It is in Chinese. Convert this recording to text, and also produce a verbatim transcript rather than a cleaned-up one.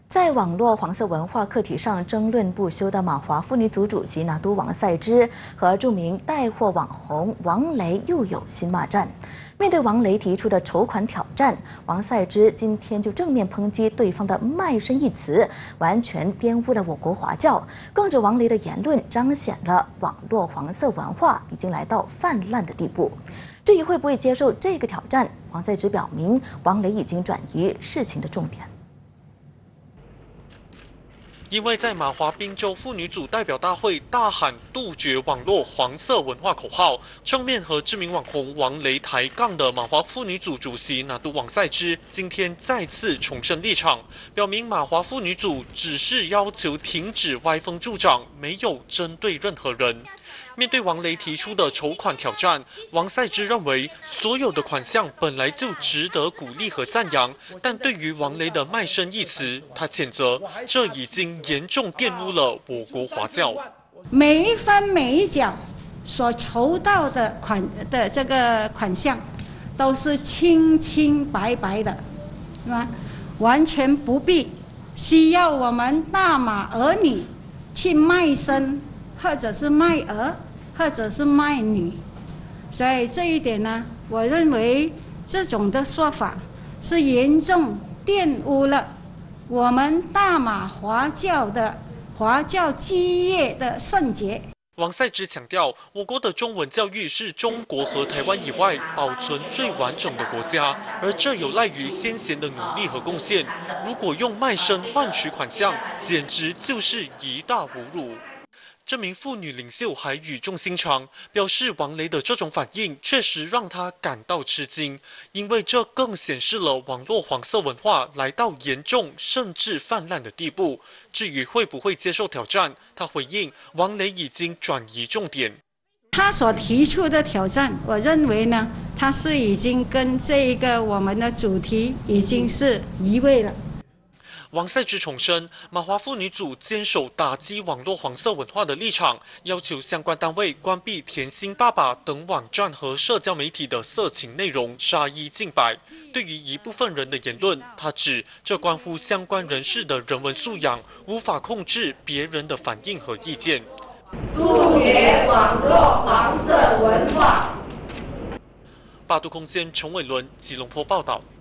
在网络黄色文化课题上争论不休的马华妇女组主席拿督王赛之和著名带货网红王雷又有新骂战。面对王雷提出的筹款挑战，王赛之今天就正面抨击对方的卖身一词，完全玷污了我国华教，更指王雷的言论彰显了网络黄色文化已经来到泛滥的地步。至于会不会接受这个挑战，王赛之表明，王雷已经转移事情的重点。 因为在马华滨州妇女组代表大会大喊杜绝网络黄色文化口号，正面和知名网红王雷抬杠的马华妇女组主席拿督王赛之，今天再次重申立场，表明马华妇女组只是要求停止歪风助长，没有针对任何人。 面对王雷提出的筹款挑战，王赛之认为所有的款项本来就值得鼓励和赞扬，但对于王雷的卖身一词，他谴责这已经严重玷污了我国华教。 每一分每一角所筹到的款的这个款项，都是清清白白的，是吧？完全不必需要我们大马儿女去卖身，或者是卖儿。 或者是卖女，所以这一点呢，我认为这种的说法是严重玷污了我们大马华教的华教基业的圣洁。 王赛之强调，我国的中文教育是中国和台湾以外保存最完整的国家，而这有赖于先贤的努力和贡献。如果用卖身换取款项，简直就是一大侮辱。 这名妇女领袖还语重心长，表示王雷的这种反应确实让她感到吃惊，因为这更显示了网络黄色文化来到严重甚至泛滥的地步。至于会不会接受挑战，她回应王雷已经转移重点。 他所提出的挑战，我认为呢，他是已经跟这个我们的主题已经是移位了。 王赛之重申，马华妇女组坚守打击网络黄色文化的立场，要求相关单位关闭甜心爸爸等网站和社交媒体的色情内容，杀一儆百。对于一部分人的言论，他指这关乎相关人士的人文素养，无法控制别人的反应和意见。 杜绝网络黄色文化。 八度空间陈伟伦吉隆坡报道。